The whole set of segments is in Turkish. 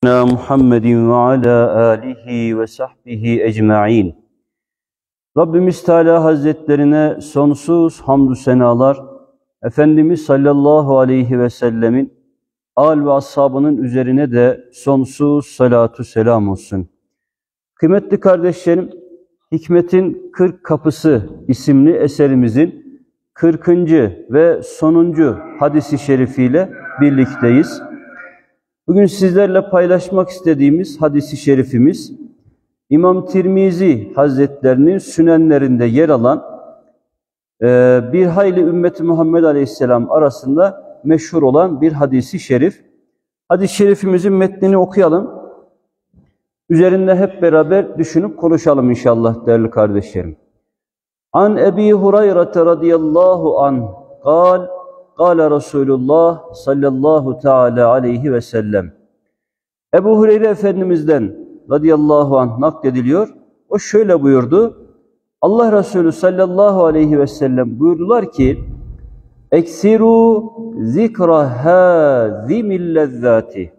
Muhammedin ve ala alihi ve sahbihi ecma'in. Rabbimiz Teala Hazretlerine sonsuz hamdü senalar, Efendimiz sallallahu aleyhi ve sellemin âl ve ashabının üzerine de sonsuz salatu selam olsun. Kıymetli kardeşlerim, Hikmetin 40 Kapısı isimli eserimizin 40. ve sonuncu hadisi şerifiyle birlikteyiz. Bugün sizlerle paylaşmak istediğimiz hadisi şerifimiz, İmam Tirmizi Hazretlerinin sünenlerinde yer alan bir hayli ümmeti Muhammed Aleyhisselam arasında meşhur olan bir hadisi şerif. Hadis-i şerifimizin metnini okuyalım. Üzerinde hep beraber düşünüp konuşalım inşallah değerli kardeşlerim. An Ebi Hureyre radıyallahu anh kal, Kâle Resulullah sallallahu teala aleyhi ve sellem. Ebu Hureyre Efendimiz'den radıyallahu anh naklediliyor. O şöyle buyurdu. Allah Resulü sallallahu aleyhi ve sellem buyurdular ki, Eksiru zikra hâzimil lezzâti.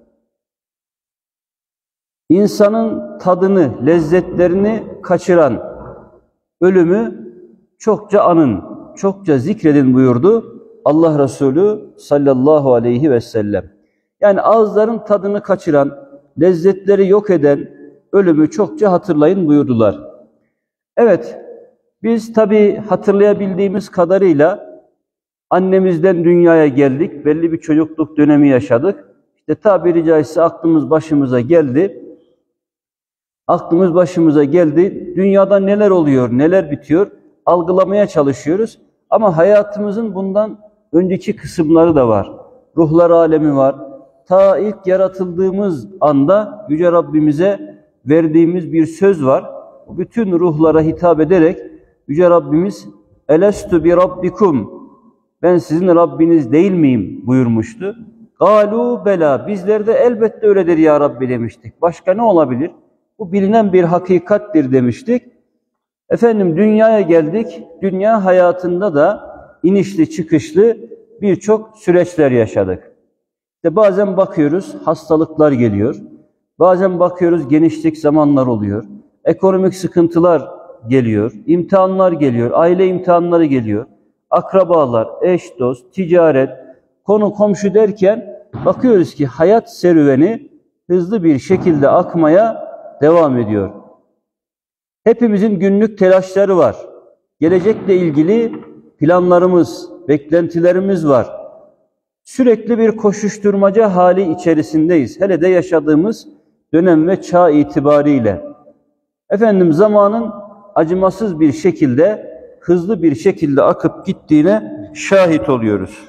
İnsanın tadını, lezzetlerini kaçıran ölümü çokça anın, çokça zikredin buyurdu Allah Resulü sallallahu aleyhi ve sellem. Yani ağızların tadını kaçıran, lezzetleri yok eden ölümü çokça hatırlayın buyurdular. Evet, biz tabii hatırlayabildiğimiz kadarıyla annemizden dünyaya geldik, belli bir çocukluk dönemi yaşadık. İşte tabiri caizse aklımız başımıza geldi. Aklımız başımıza geldi. Dünyada neler oluyor, neler bitiyor algılamaya çalışıyoruz. Ama hayatımızın bundan önceki kısımları da var. Ruhlar alemi var. Ta ilk yaratıldığımız anda Yüce Rabbimize verdiğimiz bir söz var. Bütün ruhlara hitap ederek Yüce Rabbimiz Elestu bi rabbikum, ben sizin Rabbiniz değil miyim buyurmuştu. Galu bela, bizler de elbette öyledir ya Rabbi demiştik. Başka ne olabilir? Bu bilinen bir hakikattir demiştik. Efendim dünyaya geldik. Dünya hayatında da inişli çıkışlı birçok süreçler yaşadık. İşte bazen bakıyoruz hastalıklar geliyor. Bazen bakıyoruz genişlik zamanlar oluyor. Ekonomik sıkıntılar geliyor. İmtihanlar geliyor. Aile imtihanları geliyor. Akrabalar, eş, dost, ticaret, konu komşu derken bakıyoruz ki hayat serüveni hızlı bir şekilde akmaya devam ediyor. Hepimizin günlük telaşları var. Gelecekle ilgili planlarımız, beklentilerimiz var. Sürekli bir koşuşturmaca hali içerisindeyiz. Hele de yaşadığımız dönem ve çağ itibariyle. Efendim zamanın acımasız bir şekilde, hızlı bir şekilde akıp gittiğine şahit oluyoruz.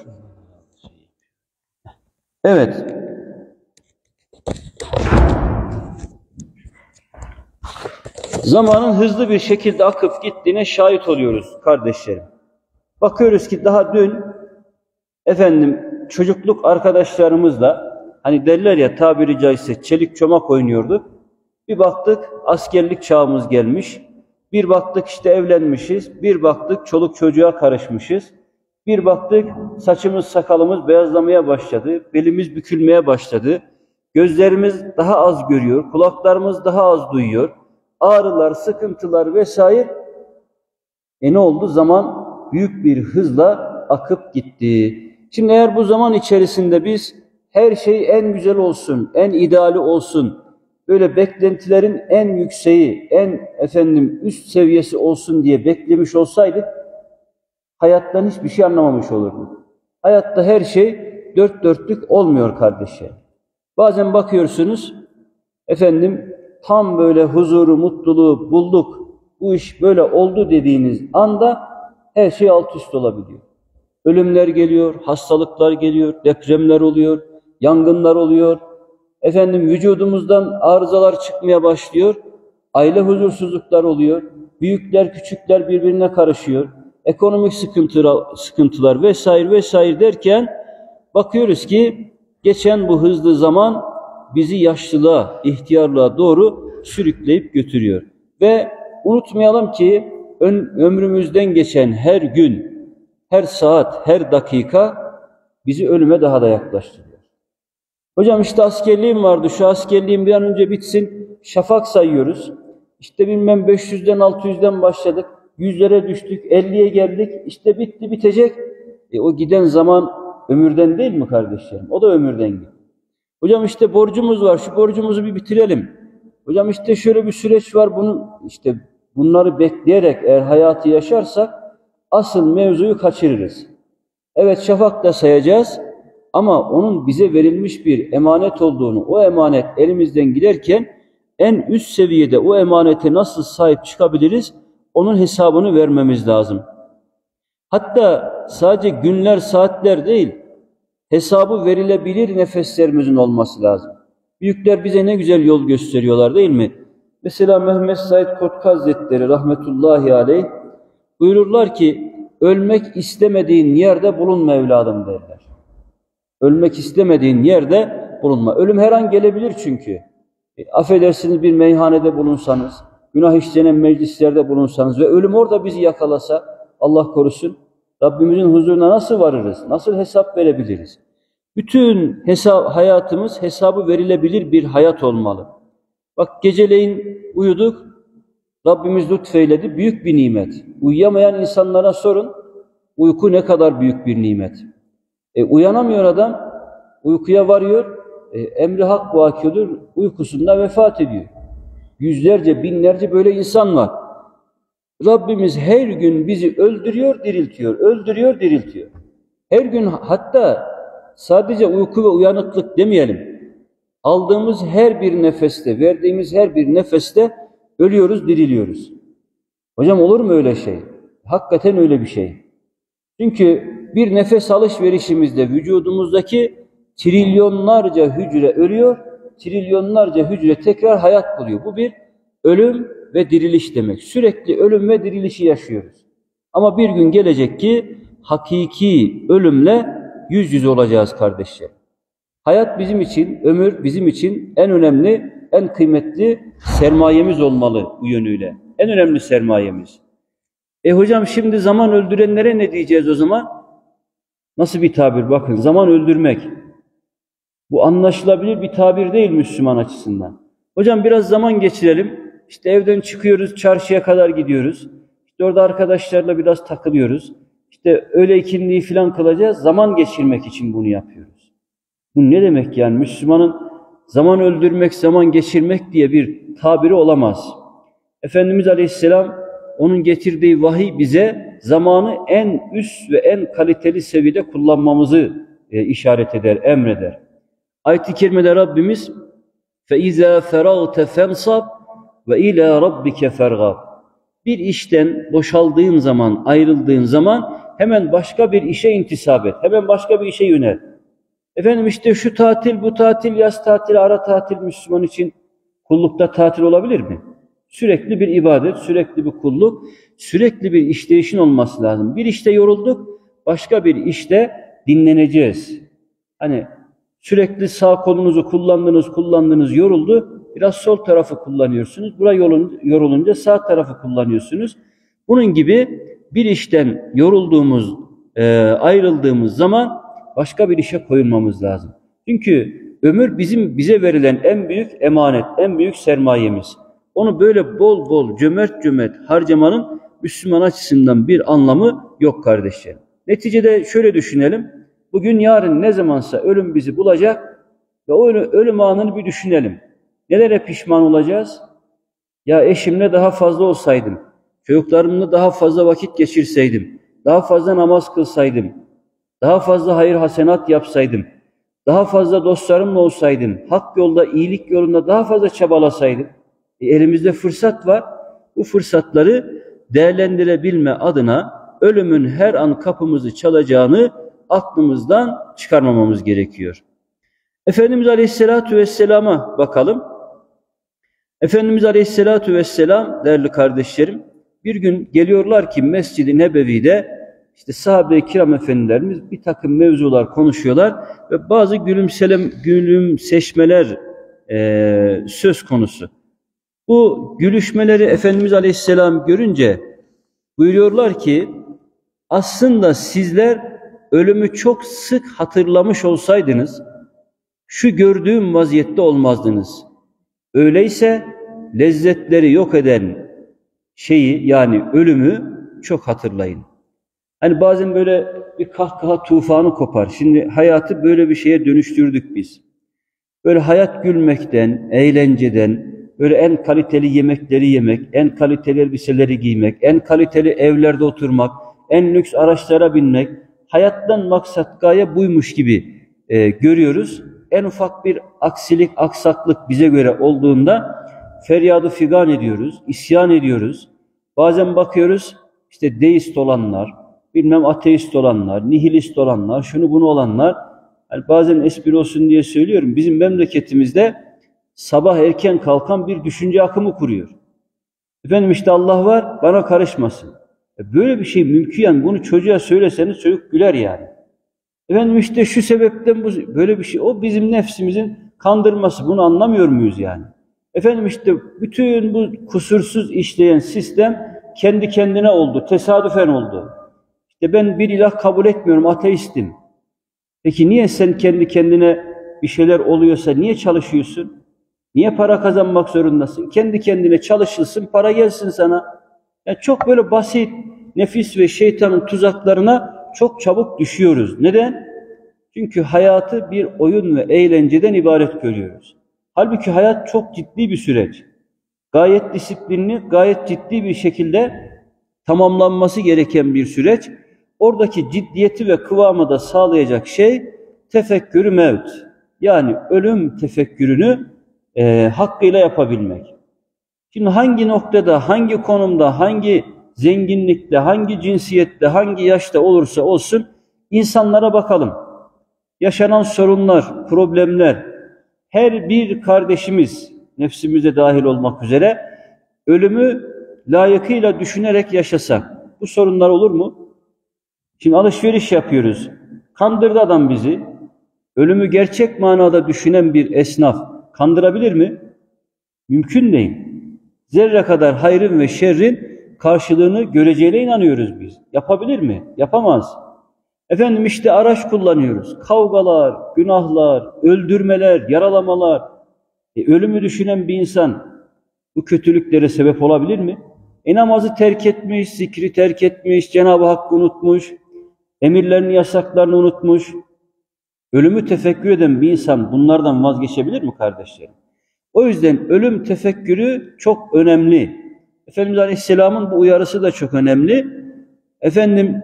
Evet. Zamanın hızlı bir şekilde akıp gittiğine şahit oluyoruz kardeşlerim. Bakıyoruz ki daha dün efendim çocukluk arkadaşlarımızla hani derler ya tabiri caizse çelik çomak oynuyorduk. Bir baktık askerlik çağımız gelmiş. Bir baktık işte evlenmişiz. Bir baktık çoluk çocuğa karışmışız. Bir baktık saçımız sakalımız beyazlamaya başladı. Belimiz bükülmeye başladı. Gözlerimiz daha az görüyor. Kulaklarımız daha az duyuyor. Ağrılar, sıkıntılar vesaire. Ne oldu? Zaman büyük bir hızla akıp gitti. Şimdi eğer bu zaman içerisinde biz her şey en güzel olsun, en ideali olsun, böyle beklentilerin en yükseği, en üst seviyesi olsun diye beklemiş olsaydık, hayattan hiçbir şey anlamamış olurduk. Hayatta her şey dört dörtlük olmuyor kardeşler. Bazen bakıyorsunuz, tam böyle huzuru, mutluluğu bulduk, bu iş böyle oldu dediğiniz anda her şey alt üst olabiliyor. Ölümler geliyor, hastalıklar geliyor, depremler oluyor, yangınlar oluyor. Vücudumuzdan arızalar çıkmaya başlıyor, aile huzursuzluklar oluyor, büyükler küçükler birbirine karışıyor, ekonomik sıkıntılar vesaire vesaire derken bakıyoruz ki geçen bu hızlı zaman bizi yaşlılığa, ihtiyarlığa doğru sürükleyip götürüyor. Ve unutmayalım ki ömrümüzden geçen her gün, her saat, her dakika bizi ölüme daha da yaklaştırıyor. Hocam işte askerliğim vardı, şu askerliğim bir an önce bitsin, şafak sayıyoruz. İşte bilmem 500'den 600'den başladık, 100'lere düştük, 50'ye geldik, işte bitti bitecek. O giden zaman ömürden değil mi kardeşlerim? O da ömürden gidiyor. Hocam işte borcumuz var, şu borcumuzu bir bitirelim. Hocam işte şöyle bir süreç var, işte bunları bekleyerek eğer hayatı yaşarsak asıl mevzuyu kaçırırız. Evet, şafak da sayacağız ama onun bize verilmiş bir emanet olduğunu, o emanet elimizden giderken en üst seviyede o emanete nasıl sahip çıkabiliriz, onun hesabını vermemiz lazım. Hatta sadece günler, saatler değil, hesabı verilebilir nefeslerimizin olması lazım. Büyükler bize ne güzel yol gösteriyorlar değil mi? Mesela Mehmet Said Kotka Hazretleri rahmetullahi aleyh buyururlar ki, ölmek istemediğin yerde bulunma evladım derler. Ölmek istemediğin yerde bulunma. Ölüm her an gelebilir çünkü. Affedersiniz, bir meyhanede bulunsanız, günah işlenen meclislerde bulunsanız ve ölüm orada bizi yakalasa, Allah korusun, Rabbimizin huzuruna nasıl varırız? Nasıl hesap verebiliriz? Bütün hayatımız hesabı verilebilir bir hayat olmalı. Bak, geceleyin uyuduk, Rabbimiz lütfeyledi, büyük bir nimet. Uyuyamayan insanlara sorun, uyku ne kadar büyük bir nimet. Uyanamıyor adam, uykuya varıyor, emri hak vakidir, uykusunda vefat ediyor. Yüzlerce, binlerce böyle insan var. Rabbimiz her gün bizi öldürüyor, diriltiyor, öldürüyor, diriltiyor. Her gün, hatta sadece uyku ve uyanıklık demeyelim. Aldığımız her bir nefeste, verdiğimiz her bir nefeste ölüyoruz, diriliyoruz. Hocam olur mu öyle şey? Hakikaten öyle bir şey. Çünkü bir nefes alışverişimizde vücudumuzdaki trilyonlarca hücre ölüyor, trilyonlarca hücre tekrar hayat buluyor. Bu bir ölüm ve diriliş demek. Sürekli ölüm ve dirilişi yaşıyoruz. Ama bir gün gelecek ki hakiki ölümle yüz yüze olacağız kardeşler. Hayat bizim için, ömür bizim için en önemli, en kıymetli sermayemiz olmalı bu yönüyle. En önemli sermayemiz. Hocam şimdi zaman öldürenlere ne diyeceğiz o zaman? Nasıl bir tabir bakın, zaman öldürmek. Bu anlaşılabilir bir tabir değil Müslüman açısından. Hocam biraz zaman geçirelim. İşte evden çıkıyoruz, çarşıya kadar gidiyoruz. İşte orada arkadaşlarla biraz takılıyoruz. İşte öğle ikindiği falan kılacağız. Zaman geçirmek için bunu yapıyoruz. Bu ne demek yani? Müslümanın zaman öldürmek, zaman geçirmek diye bir tabiri olamaz. Efendimiz Aleyhisselam, onun getirdiği vahiy bize zamanı en üst ve en kaliteli seviyede kullanmamızı işaret eder, emreder. Ayet-i kerimede Rabbimiz فَاِذَا فَرَغْتَ فَانْصَبْ وَاِلَى رَبِّكَ فَرْغَبْ. Bir işten boşaldığın zaman, ayrıldığın zaman hemen başka bir işe intisap et. Hemen başka bir işe yönel. Efendim işte şu tatil, bu tatil, yaz tatili, ara tatil Müslüman için kullukta tatil olabilir mi? Sürekli bir ibadet, sürekli bir kulluk, sürekli bir işleyişin olması lazım. Bir işte yorulduk, başka bir işte dinleneceğiz. Hani sürekli sağ kolunuzu kullandınız, yoruldu. Biraz sol tarafı kullanıyorsunuz. Buraya yorulunca sağ tarafı kullanıyorsunuz. Bunun gibi bir işten yorulduğumuz, ayrıldığımız zaman başka bir işe koyulmamız lazım. Çünkü ömür bize verilen en büyük emanet, en büyük sermayemiz. Onu böyle bol bol, cömert harcamanın Müslüman açısından bir anlamı yok kardeşlerim. Neticede şöyle düşünelim. Bugün, yarın ne zamansa ölüm bizi bulacak ve o ölüm anını bir düşünelim. Nelere pişman olacağız? Ya eşimle daha fazla olsaydım, çocuklarımla daha fazla vakit geçirseydim, daha fazla namaz kılsaydım, daha fazla hayır hasenat yapsaydım, daha fazla dostlarımla olsaydım, hak yolda, iyilik yolunda daha fazla çabalasaydım. Elimizde fırsat var. Bu fırsatları değerlendirebilme adına ölümün her an kapımızı çalacağını aklımızdan çıkarmamamız gerekiyor. Efendimiz Aleyhisselatü Vesselam'a bakalım. Efendimiz Aleyhisselatü Vesselam, değerli kardeşlerim, bir gün geliyorlar ki Mescid-i Nebevi'de işte sahabe-i kiram efendilerimiz bir takım mevzular konuşuyorlar ve bazı gülümseşmeler söz konusu. Bu gülüşmeleri Efendimiz Aleyhisselam görünce buyuruyorlar ki, aslında sizler ölümü çok sık hatırlamış olsaydınız, şu gördüğüm vaziyette olmazdınız. Öyleyse lezzetleri yok eden şeyi, yani ölümü çok hatırlayın. Hani bazen böyle bir kahkaha tufanı kopar. Şimdi hayatı böyle bir şeye dönüştürdük biz. Böyle hayat gülmekten, eğlenceden, böyle en kaliteli yemekleri yemek, en kaliteli elbiseleri giymek, en kaliteli evlerde oturmak, en lüks araçlara binmek, hayattan maksat gaye buymuş gibi görüyoruz. En ufak bir aksilik, aksaklık bize göre olduğunda feryadı figan ediyoruz, isyan ediyoruz. Bazen bakıyoruz, işte deist olanlar, bilmem ateist olanlar, nihilist olanlar, şunu bunu olanlar, yani bazen espri olsun diye söylüyorum, bizim memleketimizde sabah erken kalkan bir düşünce akımı kuruyor. Efendim işte Allah var, bana karışmasın. Böyle bir şey mümkün, yani bunu çocuğa söyleseniz çocuk güler yani. Efendim işte şu sebepten böyle bir şey, o bizim nefsimizin kandırması, bunu anlamıyor muyuz yani? Efendim işte bütün bu kusursuz işleyen sistem kendi kendine oldu, tesadüfen oldu. İşte ben bir ilah kabul etmiyorum, ateistim. Peki niye sen kendi kendine bir şeyler oluyorsa niye çalışıyorsun? Niye para kazanmak zorundasın? Kendi kendine çalışılsın, para gelsin sana. Yani çok böyle basit, nefis ve şeytanın tuzaklarına çok çabuk düşüyoruz. Neden? Çünkü hayatı bir oyun ve eğlenceden ibaret görüyoruz. Halbuki hayat çok ciddi bir süreç. Gayet disiplinli, gayet ciddi bir şekilde tamamlanması gereken bir süreç. Oradaki ciddiyeti ve kıvamı da sağlayacak şey tefekkür-ü mevt. Yani ölüm tefekkürünü hakkıyla yapabilmek. Şimdi hangi noktada, hangi konumda, hangi zenginlikte, hangi cinsiyette, hangi yaşta olursa olsun insanlara bakalım. Yaşanan sorunlar, problemler, her bir kardeşimiz, nefsimize dahil olmak üzere, ölümü layıkıyla düşünerek yaşasak, bu sorunlar olur mu? Şimdi alışveriş yapıyoruz. Kandırdı adam bizi. Ölümü gerçek manada düşünen bir esnaf kandırabilir mi? Mümkün değil. Zerre kadar hayrın ve şerrin karşılığını göreceğine inanıyoruz biz. Yapabilir mi? Yapamaz. Efendim işte araç kullanıyoruz. Kavgalar, günahlar, öldürmeler, yaralamalar. Ölümü düşünen bir insan bu kötülüklere sebep olabilir mi? Namazı terk etmiş, zikri terk etmiş, Cenab-ı Hakk'ı unutmuş, emirlerini, yasaklarını unutmuş. Ölümü tefekkür eden bir insan bunlardan vazgeçebilir mi kardeşlerim? O yüzden ölüm tefekkürü çok önemli. Efendimiz Aleyhisselam'ın bu uyarısı da çok önemli. Efendim,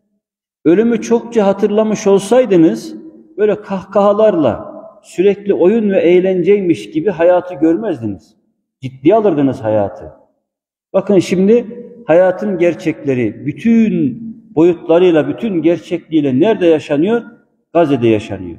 ölümü çokça hatırlamış olsaydınız, böyle kahkahalarla, sürekli oyun ve eğlenceymiş gibi hayatı görmezdiniz. Ciddiye alırdınız hayatı. Bakın şimdi hayatın gerçekleri, bütün boyutlarıyla, bütün gerçekliğiyle nerede yaşanıyor? Gazze'de yaşanıyor.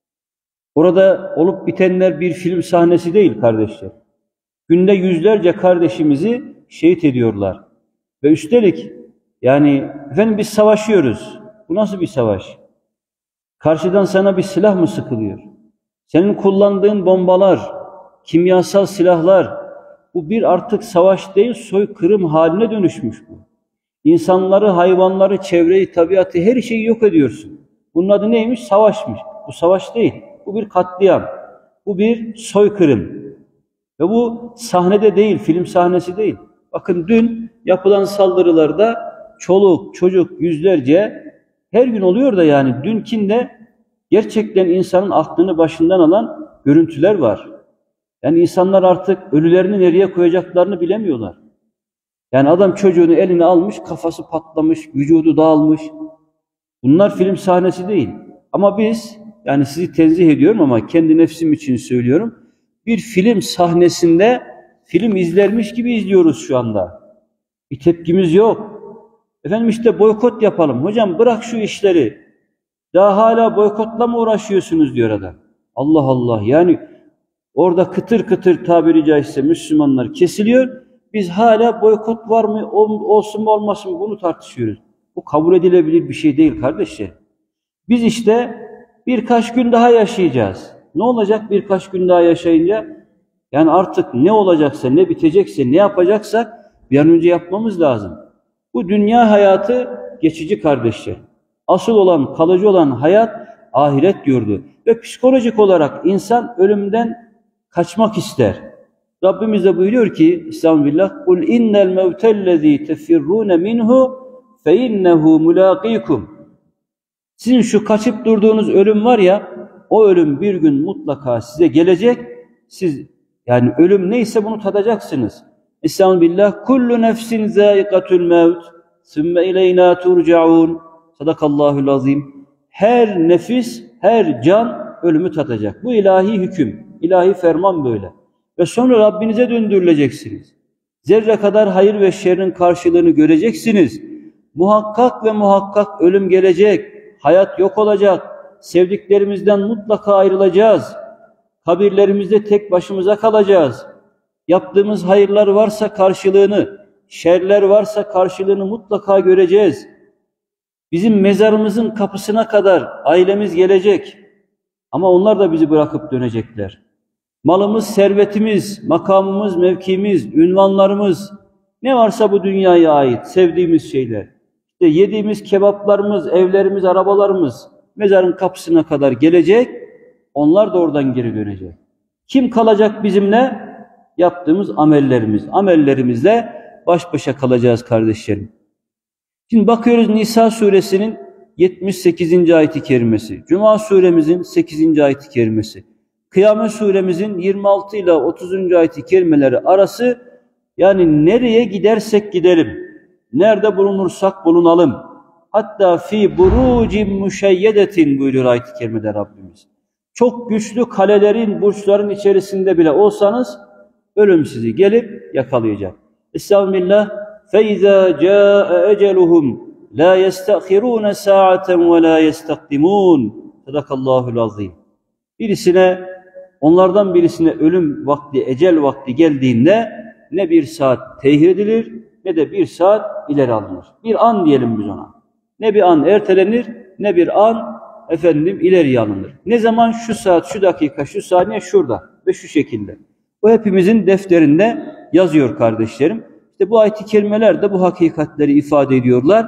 Orada olup bitenler bir film sahnesi değil kardeşler. Günde yüzlerce kardeşimizi şehit ediyorlar. Ve üstelik yani efendim biz savaşıyoruz. Bu nasıl bir savaş? Karşıdan sana bir silah mı sıkılıyor? Senin kullandığın bombalar, kimyasal silahlar, bu bir artık savaş değil, soykırım haline dönüşmüş bu. İnsanları, hayvanları, çevreyi, tabiatı, her şeyi yok ediyorsun. Bunun adı neymiş? Savaşmış. Bu savaş değil. Bu bir katliam. Bu bir soykırım. Ve bu sahnede değil, film sahnesi değil. Bakın dün yapılan saldırılarda çoluk, çocuk yüzlerce her gün oluyor da yani dünkinde gerçekten insanın aklını başından alan görüntüler var. Yani insanlar artık ölülerini nereye koyacaklarını bilemiyorlar. Yani adam çocuğunu eline almış, kafası patlamış, vücudu dağılmış. Bunlar film sahnesi değil. Ama biz, yani sizi tenzih ediyorum ama kendi nefsim için söylüyorum, bir film sahnesinde film izlermiş gibi izliyoruz şu anda. Bir tepkimiz yok. Efendim işte boykot yapalım. Hocam bırak şu işleri. Daha hala boykotla mı uğraşıyorsunuz diyor adam. Allah Allah, yani orada kıtır kıtır tabiri caizse Müslümanlar kesiliyor. Biz hala boykot var mı, olsun mu olmasın mı bunu tartışıyoruz. Bu kabul edilebilir bir şey değil kardeşler. Biz işte birkaç gün daha yaşayacağız. Ne olacak birkaç gün daha yaşayınca? Yani artık ne olacaksa, ne bitecekse, ne yapacaksak bir an önce yapmamız lazım. Bu dünya hayatı geçici kardeşler. Asıl olan, kalıcı olan hayat ahiret yurdu. Ve psikolojik olarak insan ölümden kaçmak ister. Rabbimiz de buyuruyor ki Estağfirullah "Kul innel mevtellezî tefirrûne minhu fe innehu mulâkîkum." Sizin şu kaçıp durduğunuz ölüm var ya, o ölüm bir gün mutlaka size gelecek. Siz yani ölüm neyse bunu tadacaksınız. Estağfirullah "Kullu nefsin zâikatul mevt sümme ileynâ turcaûn." Sadakallahul azim. Her nefis, her can ölümü tadacak. Bu ilahi hüküm, ilahi ferman böyle. Ve sonra Rabbinize döndürüleceksiniz. Zerre kadar hayır ve şerrin karşılığını göreceksiniz. Muhakkak ve muhakkak ölüm gelecek. Hayat yok olacak. Sevdiklerimizden mutlaka ayrılacağız. Kabirlerimizde tek başımıza kalacağız. Yaptığımız hayırlar varsa karşılığını, şerler varsa karşılığını mutlaka göreceğiz. Bizim mezarımızın kapısına kadar ailemiz gelecek. Ama onlar da bizi bırakıp dönecekler. Malımız, servetimiz, makamımız, mevkimiz, ünvanlarımız, ne varsa bu dünyaya ait sevdiğimiz şeyler. İşte yediğimiz kebaplarımız, evlerimiz, arabalarımız mezarın kapısına kadar gelecek. Onlar da oradan geri dönecek. Kim kalacak bizimle? Yaptığımız amellerimiz. Amellerimizle baş başa kalacağız kardeşlerim. Şimdi bakıyoruz Nisa suresinin 78. ayet-i kerimesi, Cuma suremizin 8. ayet-i kerimesi, Kıyamet suremizin 26 ile 30. ayet-i kerimeleri arası, yani nereye gidersek gidelim, nerede bulunursak bulunalım, hatta fi burucin müşeyyedetin buyuruyor ayet-i kerimede Rabbimiz. Çok güçlü kalelerin, burçların içerisinde bile olsanız ölüm sizi gelip yakalayacak. Estağfirullah. فَاِذَا جَاءَ اَجَلُهُمْ لَا يَسْتَأْخِرُونَ سَاعَةً وَلَا يَسْتَقْدِمُونَ Sadakallahul azim. Onlardan birisine ölüm vakti, ecel vakti geldiğinde ne bir saat tehir edilir ne de bir saat ileri alınır. Bir an diyelim biz ona. Ne bir an ertelenir ne bir an ileriye alınır. Ne zaman? Şu saat, şu dakika, şu saniye şurada ve şu şekilde. Bu hepimizin defterinde yazıyor kardeşlerim. İşte bu ayet-i kerimeler de bu hakikatleri ifade ediyorlar.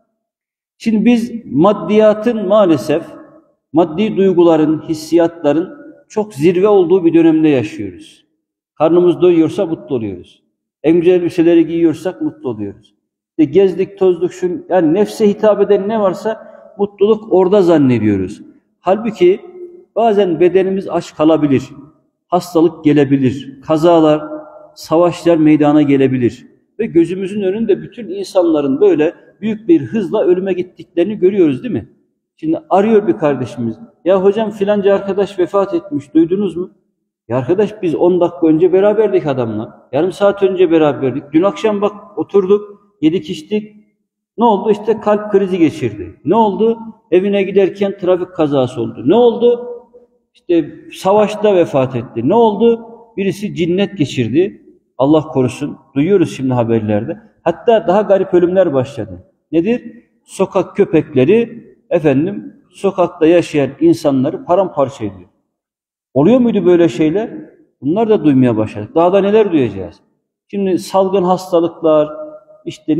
Şimdi biz maddiyatın maalesef, maddi duyguların, hissiyatların çok zirve olduğu bir dönemde yaşıyoruz. Karnımız doyuyorsa mutlu oluyoruz. En güzel elbiseleri giyiyorsak mutlu oluyoruz. İşte gezdik, tozduk, yani nefse hitap eden ne varsa mutluluk orada zannediyoruz. Halbuki bazen bedenimiz aç kalabilir, hastalık gelebilir, kazalar, savaşlar meydana gelebilir. Ve gözümüzün önünde bütün insanların böyle büyük bir hızla ölüme gittiklerini görüyoruz değil mi? Şimdi arıyor bir kardeşimiz. Ya hocam filanca arkadaş vefat etmiş, duydunuz mu? Ya arkadaş biz 10 dakika önce beraberdik adamla. Yarım saat önce beraberdik. Dün akşam bak oturduk, yedik içtik. Ne oldu? İşte kalp krizi geçirdi. Ne oldu? Evine giderken trafik kazası oldu. Ne oldu? İşte savaşta vefat etti. Ne oldu? Birisi cinnet geçirdi. Allah korusun. Duyuyoruz şimdi haberlerde. Hatta daha garip ölümler başladı. Nedir? Sokak köpekleri sokakta yaşayan insanları paramparça ediyor. Oluyor muydu böyle şeyler? Bunlar da duymaya başladık. Daha da neler duyacağız? Şimdi salgın hastalıklar, işte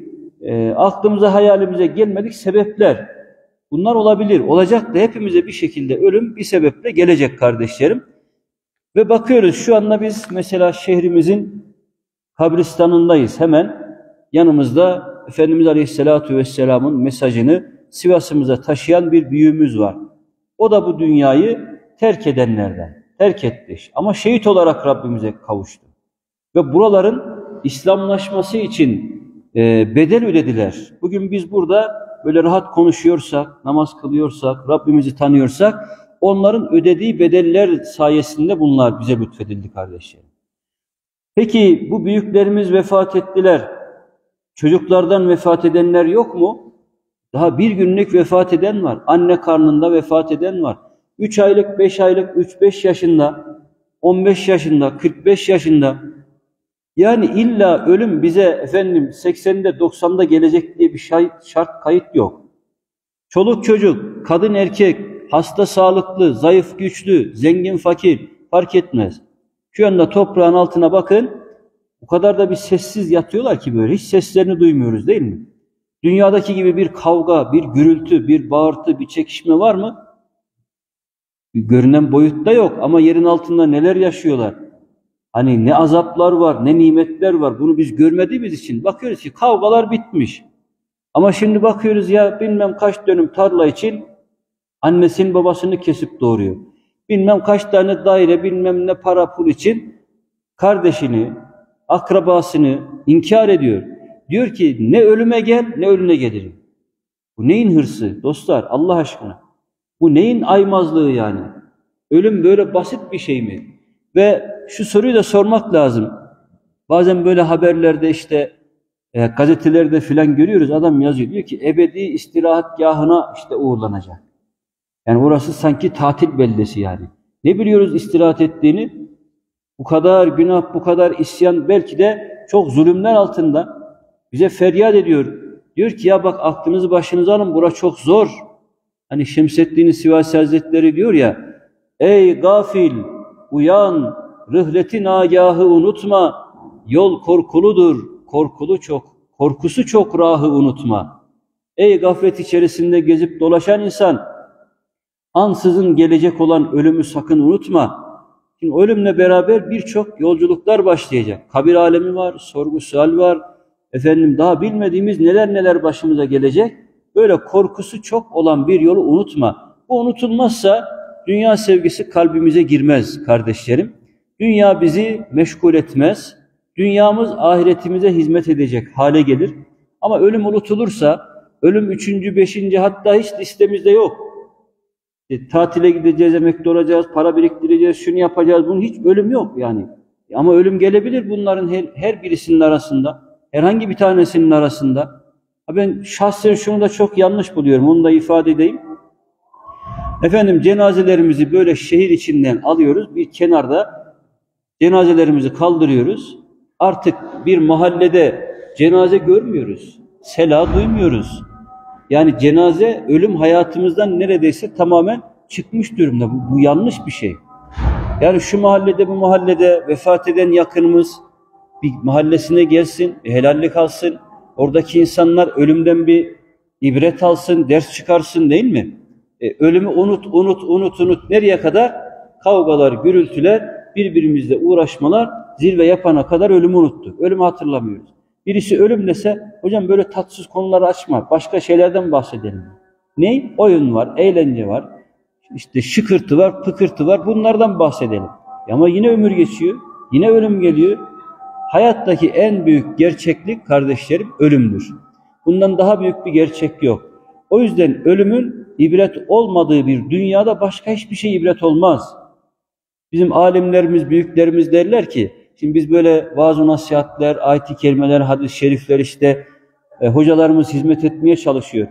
aklımıza hayalimize gelmedik sebepler. Bunlar olabilir. Olacak da hepimize bir şekilde ölüm bir sebeple gelecek kardeşlerim. Ve bakıyoruz şu anda biz mesela şehrimizin kabristanındayız. Hemen yanımızda Efendimiz Aleyhisselatü Vesselam'ın mesajını Sivas'ımıza taşıyan bir büyüğümüz var. O da bu dünyayı terk edenlerden. Terk etti. Ama şehit olarak Rabbimize kavuştu. Ve buraların İslamlaşması için bedel ödediler. Bugün biz burada böyle rahat konuşuyorsak, namaz kılıyorsak, Rabbimizi tanıyorsak, onların ödediği bedeller sayesinde bunlar bize lütfedildi kardeşlerim. Peki bu büyüklerimiz vefat ettiler. Çocuklardan vefat edenler yok mu? Daha bir günlük vefat eden var. Anne karnında vefat eden var. 3 aylık, 5 aylık, 3-5 yaşında, 15 yaşında, 45 yaşında. Yani illa ölüm bize 80'de 90'da gelecek diye bir şart kayıt yok. Çoluk çocuk, kadın erkek, hasta sağlıklı, zayıf güçlü, zengin fakir fark etmez. Şu anda toprağın altına bakın, o kadar da bir sessiz yatıyorlar ki böyle hiç seslerini duymuyoruz değil mi? Dünyadaki gibi bir kavga, bir gürültü, bir bağırtı, bir çekişme var mı? Görünen boyutta yok ama yerin altında neler yaşıyorlar. Hani ne azaplar var, ne nimetler var. Bunu biz görmediğimiz için bakıyoruz ki kavgalar bitmiş. Ama şimdi bakıyoruz ya bilmem kaç dönüm tarla için annesinin babasını kesip doğuruyor. Bilmem kaç tane daire, bilmem ne para pul için kardeşini, akrabasını inkar ediyor. Diyor ki ne ölüme gel ne ölüne gelirim. Bu neyin hırsı dostlar Allah aşkına? Bu neyin aymazlığı yani? Ölüm böyle basit bir şey mi? Ve şu soruyu da sormak lazım. Bazen böyle haberlerde işte gazetelerde filan görüyoruz. Adam yazıyor diyor ki ebedi istirahatgahına işte uğurlanacak. Yani orası sanki tatil beldesi yani. Ne biliyoruz istirahat ettiğini? Bu kadar günah, bu kadar isyan belki de çok zulümler altında bize feryat ediyor. Diyor ki ya bak aklınızı başınıza alın bura çok zor. Hani Şemseddin Sivasi Hazretleri diyor ya ey gafil uyan rıhleti nagahı unutma yol korkuludur korkulu çok korkusu çok rahı unutma. Ey gaflet içerisinde gezip dolaşan insan ansızın gelecek olan ölümü sakın unutma. Şimdi ölümle beraber birçok yolculuklar başlayacak. Kabir alemi var, sorgu sual var. Efendim daha bilmediğimiz neler neler başımıza gelecek. Böyle korkusu çok olan bir yolu unutma. Bu unutulmazsa dünya sevgisi kalbimize girmez kardeşlerim. Dünya bizi meşgul etmez. Dünyamız ahiretimize hizmet edecek hale gelir. Ama ölüm unutulursa, ölüm 3. 5. hatta hiç listemizde yok. Tatile gideceğiz, emekli olacağız, para biriktireceğiz, şunu yapacağız. Bunun hiç ölüm yok yani. Ama ölüm gelebilir bunların her birisinin arasında. Herhangi bir tanesinin arasında. Ben şahsen şunu da çok yanlış buluyorum. Onu da ifade edeyim. Efendim cenazelerimizi böyle şehir içinden alıyoruz. Bir kenarda cenazelerimizi kaldırıyoruz. Artık bir mahallede cenaze görmüyoruz. Sela duymuyoruz. Yani cenaze ölüm hayatımızdan neredeyse tamamen çıkmış durumda. Bu yanlış bir şey. Yani şu mahallede bu mahallede vefat eden yakınımız bir mahallesine gelsin, bir helallik alsın. Oradaki insanlar ölümden bir ibret alsın, ders çıkarsın değil mi? Ölümü unut. Nereye kadar? Kavgalar, gürültüler, birbirimizle uğraşmalar zirve yapana kadar ölümü unuttuk. Ölümü hatırlamıyoruz. Birisi ölüm dese, hocam böyle tatsız konuları açma, başka şeylerden bahsedelim. Ne? Oyun var, eğlence var, işte şıkırtı var, pıkırtı var, bunlardan bahsedelim. Ama yine ömür geçiyor, yine ölüm geliyor. Hayattaki en büyük gerçeklik kardeşlerim ölümdür. Bundan daha büyük bir gerçek yok. O yüzden ölümün ibret olmadığı bir dünyada başka hiçbir şey ibret olmaz. Bizim alimlerimiz, büyüklerimiz derler ki, şimdi biz böyle vaaz-ı nasihatler, ayet-i kerimeler, hadis-i şerifler işte hocalarımız hizmet etmeye çalışıyor.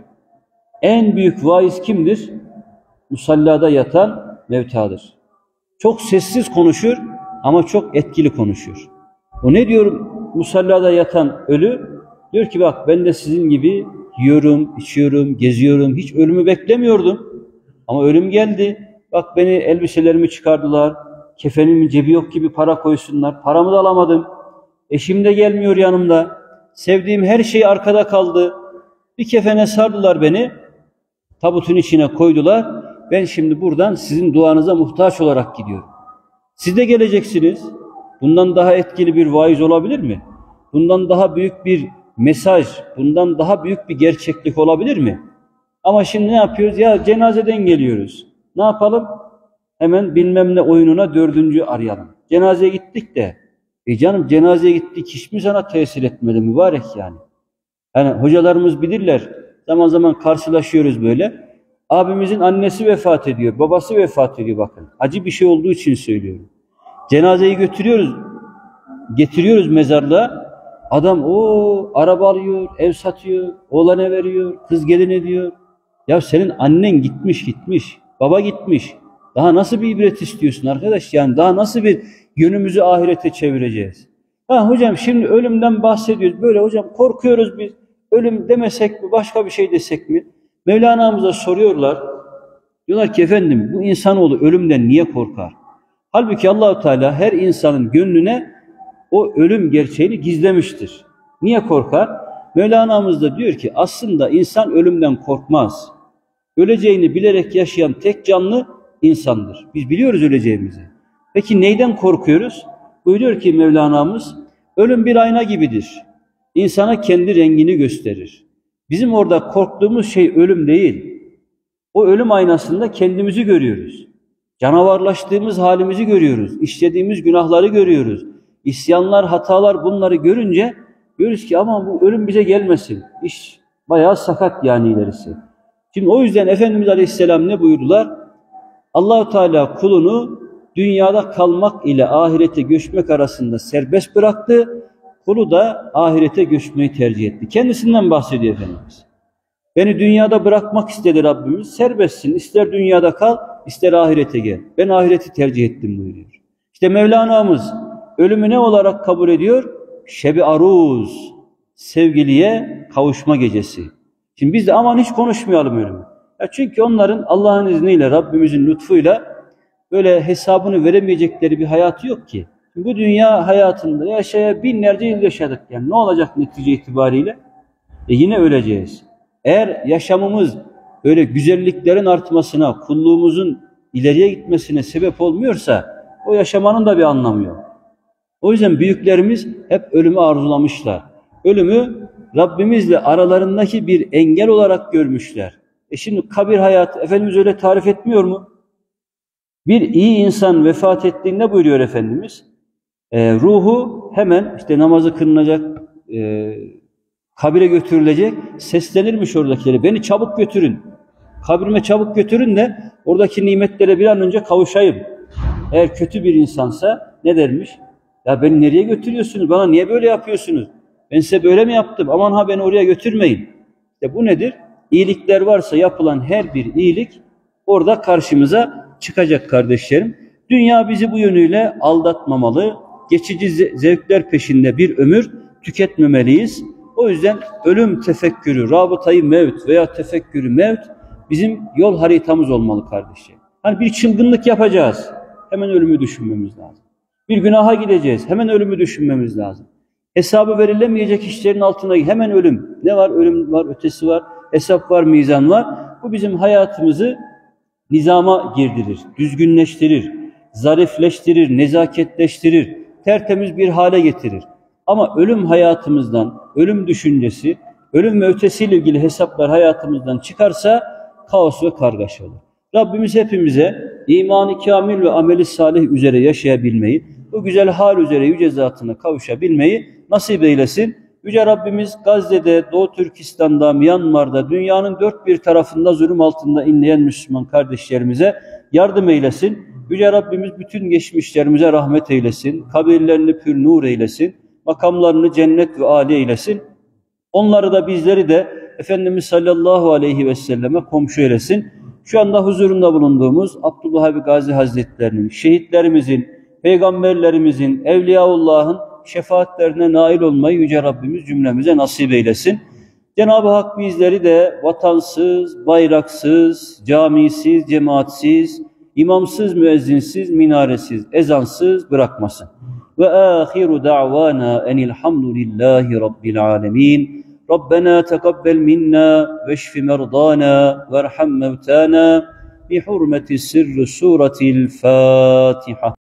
En büyük vaiz kimdir? Musallada yatan mevtadır. Çok sessiz konuşur ama çok etkili konuşur. O ne diyor musallada yatan ölü? Diyor ki bak ben de sizin gibi yiyorum, içiyorum, geziyorum. Hiç ölümü beklemiyordum. Ama ölüm geldi. Bak beni elbiselerimi çıkardılar. Kefenimin cebi yok gibi para koysunlar. Paramı da alamadım. Eşim de gelmiyor yanımda. Sevdiğim her şey arkada kaldı. Bir kefene sardılar beni. Tabutun içine koydular. Ben şimdi buradan sizin duanıza muhtaç olarak gidiyorum. Siz de geleceksiniz. Bundan daha etkili bir vaiz olabilir mi? Bundan daha büyük bir mesaj, bundan daha büyük bir gerçeklik olabilir mi? Ama şimdi ne yapıyoruz? Ya cenazeden geliyoruz. Ne yapalım? Hemen bilmem ne oyununa 4. arayalım. Cenazeye gittik de, canım cenazeye gittik hiç mi sana tesir etmedi mübarek yani? Yani hocalarımız bilirler, zaman zaman karşılaşıyoruz böyle. Abimizin annesi vefat ediyor, babası vefat ediyor bakın. Acı bir şey olduğu için söylüyorum. Cenazeyi getiriyoruz mezarlığa. Adam araba alıyor, ev satıyor, oğlana veriyor, kız gelin ediyor. Ya senin annen gitmiş, baba gitmiş. Daha nasıl bir ibret istiyorsun arkadaş? Yani daha nasıl bir yönümüzü ahirete çevireceğiz? Hocam şimdi ölümden bahsediyoruz. Böyle hocam korkuyoruz biz. Ölüm demesek mi, başka bir şey desek mi? Mevlana'mıza soruyorlar. Diyorlar ki efendim bu insanoğlu ölümden niye korkar? Halbuki Allah-u Teala her insanın gönlüne o ölüm gerçeğini gizlemiştir. Niye korkar? Mevlana'mız da diyor ki aslında insan ölümden korkmaz. Öleceğini bilerek yaşayan tek canlı insandır. Biz biliyoruz öleceğimizi. Peki neyden korkuyoruz? Buyuruyor ki Mevlana'mız, ölüm bir ayna gibidir. İnsana kendi rengini gösterir. Bizim orada korktuğumuz şey ölüm değil. O ölüm aynasında kendimizi görüyoruz. Canavarlaştığımız halimizi görüyoruz. İşlediğimiz günahları görüyoruz. İsyanlar, hatalar, bunları görünce diyoruz ki aman bu ölüm bize gelmesin. İş bayağı sakat yani ilerisi. Şimdi o yüzden Efendimiz Aleyhisselam ne buyurdular? Allah-u Teala kulunu dünyada kalmak ile ahirete göçmek arasında serbest bıraktı. Kulu da ahirete göçmeyi tercih etti. Kendisinden bahsediyor Efendimiz. Beni dünyada bırakmak istedi Rabbimiz. Serbestsin. İster dünyada kal, ister ahirete gel. Ben ahireti tercih ettim buyuruyor. İşte Mevlana'mız ölümü ne olarak kabul ediyor? Şebi aruz, sevgiliye kavuşma gecesi. Şimdi biz de aman hiç konuşmayalım ölümü. Ya çünkü onların Allah'ın izniyle, Rabbimizin lütfuyla böyle hesabını veremeyecekleri bir hayatı yok ki. Bu dünya hayatında binlerce yıl yaşadık. Yani ne olacak netice itibariyle? Yine öleceğiz. Eğer yaşamımız böyle güzelliklerin artmasına, kulluğumuzun ileriye gitmesine sebep olmuyorsa o yaşamanın da bir anlamı yok. O yüzden büyüklerimiz hep ölümü arzulamışlar. Ölümü Rabbimizle aralarındaki bir engel olarak görmüşler. Şimdi kabir hayatı Efendimiz öyle tarif etmiyor mu? Bir iyi insan vefat ettiğinde buyuruyor Efendimiz, ruhu hemen işte namazı kılınacak, kabire götürülecek, seslenirmiş oradakileri. Beni çabuk götürün, kabrime çabuk götürün de oradaki nimetlere bir an önce kavuşayım. Eğer kötü bir insansa ne dermiş? Ya beni nereye götürüyorsunuz? Bana niye böyle yapıyorsunuz? Ben size böyle mi yaptım? Aman ha beni oraya götürmeyin. İşte bu nedir? İyilikler varsa yapılan her bir iyilik orada karşımıza çıkacak kardeşlerim. Dünya bizi bu yönüyle aldatmamalı. Geçici zevkler peşinde bir ömür tüketmemeliyiz. O yüzden ölüm tefekkürü, rabıtayı mevt veya tefekkürü mevt bizim yol haritamız olmalı kardeşlerim. Hani bir çılgınlık yapacağız, hemen ölümü düşünmemiz lazım. Bir günaha gideceğiz, hemen ölümü düşünmemiz lazım. Hesabı verilemeyecek işlerin altına hemen ölüm. Ne var? Ölüm var, ötesi var, hesap var, mizan var. Bu bizim hayatımızı nizama girdirir, düzgünleştirir, zarifleştirir, nezaketleştirir, tertemiz bir hale getirir. Ama ölüm hayatımızdan, ölüm düşüncesi, ölüm ve ötesiyle ilgili hesaplar hayatımızdan çıkarsa kaos ve kargaşa olur. Rabbimiz hepimize iman-ı kamil ve ameli salih üzere yaşayabilmeyi, bu güzel hal üzere yüce zatına kavuşabilmeyi nasip eylesin. Yüce Rabbimiz Gazze'de, Doğu Türkistan'da, Myanmar'da, dünyanın dört bir tarafında zulüm altında inleyen Müslüman kardeşlerimize yardım eylesin. Yüce Rabbimiz bütün geçmişlerimize rahmet eylesin, kabirlerini pür nur eylesin, makamlarını cennet ve âli eylesin. Onları da bizleri de Efendimiz sallallahu aleyhi ve selleme komşu eylesin. Şu anda huzurunda bulunduğumuz Abdullah Habib Gazi Hazretlerinin, şehitlerimizin, peygamberlerimizin, Evliyaullah'ın şefaatlerine nail olmayı Yüce Rabbimiz cümlemize nasip eylesin. Cenab-ı Hak bizleri de vatansız, bayraksız, camisiz, cemaatsiz, imamsız, müezzinsiz, minaresiz, ezansız bırakmasın. Ve ahiru da'vana enilhamdülillahi rabbil alemin. Rabbena tekabbel minna veşfi merdana verham mevtana bi hurmeti sirri suretil Fatiha.